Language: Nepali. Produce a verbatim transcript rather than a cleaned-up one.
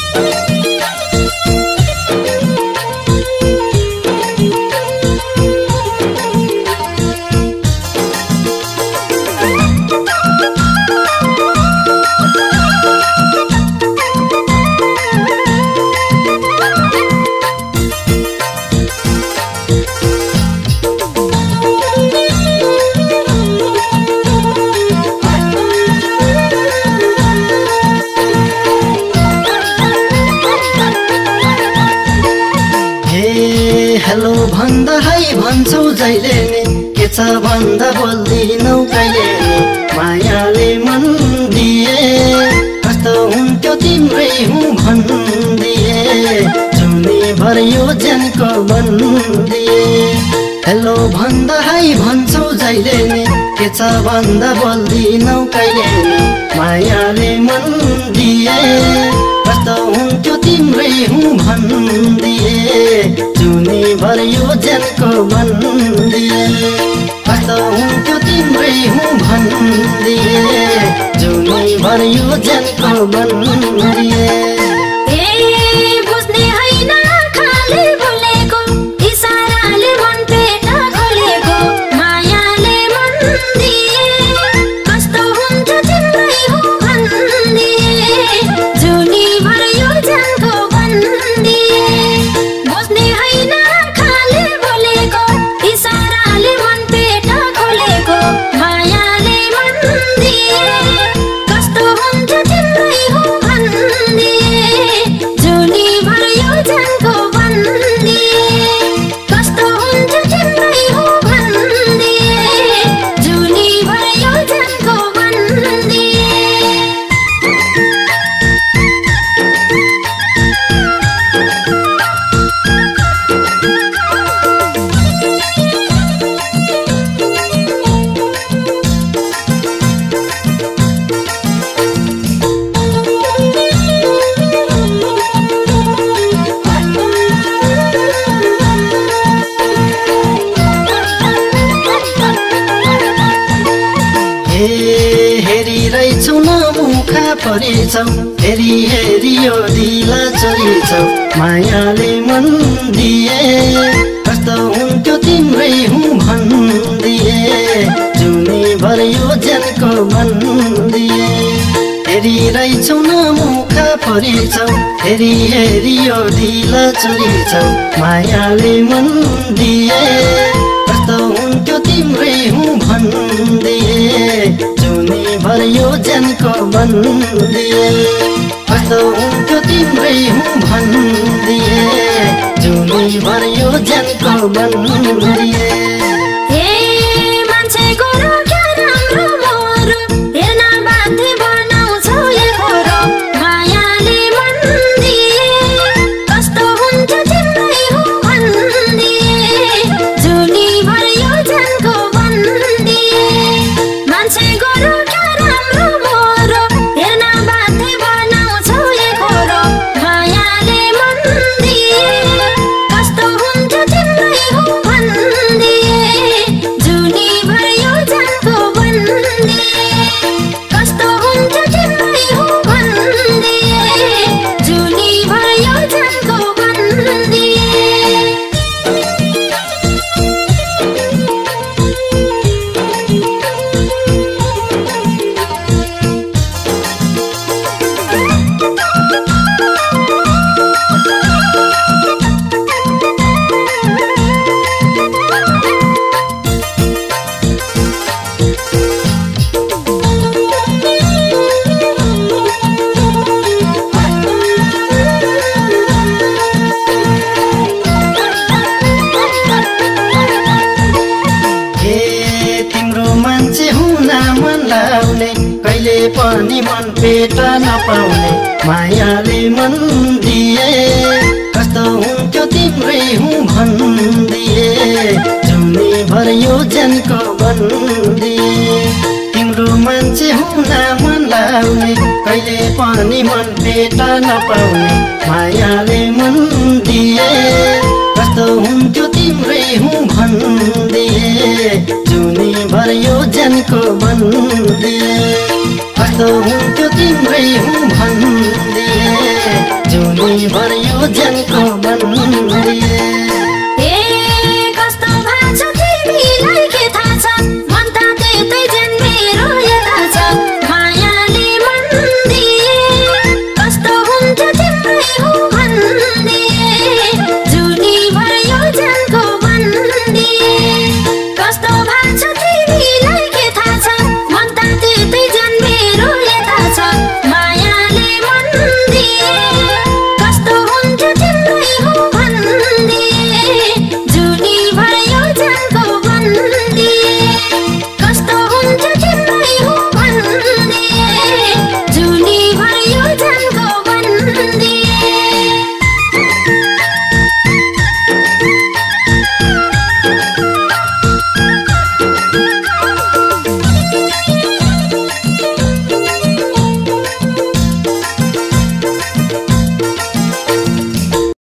हेलो भन्दा हाई भन्छौ जहिले नि के छ भन्दा बोल्दिनौ कहिले नि मायाले मन दिए कस्तो हुन्थ्यो तिम्रै हुँ भन्दिए जुनी भरियो ज्यानको बन्दिए हेलो भन्दा हाई भन्छौ जहिले नि के छ भन्दा बोल्दिनौ कहिले नि मायाले मन दिए कस्तो हुन्थ्यो तिम्रै हुँ भन्दिए जुनी भरियो ज्यानको बन्दिए कस्तो हुन्थ्यो तिम्रै हुँ भन्दिए जुनी भरियो ज्यानको बन्दिए परिछौ हेरी हेरी यो दिला चोरिछौ मायाले मन दिए कस्तो हुन्थ्यो तिम्रै हुँ भन्दिए जुनी भरियो ज्यानको बन्दिए हेरी रहेछौ न मुखा परिछौ हेरी हेरी यो दिला चोरिछौ मायाले मन दिए कस्तो हुन्थ्यो तिम्रै हुँ भन्दिए जुनी भरियो ज्यानको बन्दिए कस्तो हुन्थ्यो तिम्रै हुँ भन्दिए जुनी भरियो ज्यानको बन्दिए पनि मन पेटा नपाउने मायाले मन दिए कस्तो हुन्थ्यो तिम्रै हुँ भन्दिए जुनी भरियो ज्यानको बन्दिए तिम्रो मान्छे हुन मन लाउने कहिले पनि मन पेटा नपाउने मायाले मन दिए कस्तो हुन्थ्यो तिम्रै हुँ भन्दिए जुनी भरियो ज्यानको बन्दिए कस्तो हुन्थ्यो तिम्रै हुँ भन्दिए जिन्दगी भर यो ज्यानको बन्दी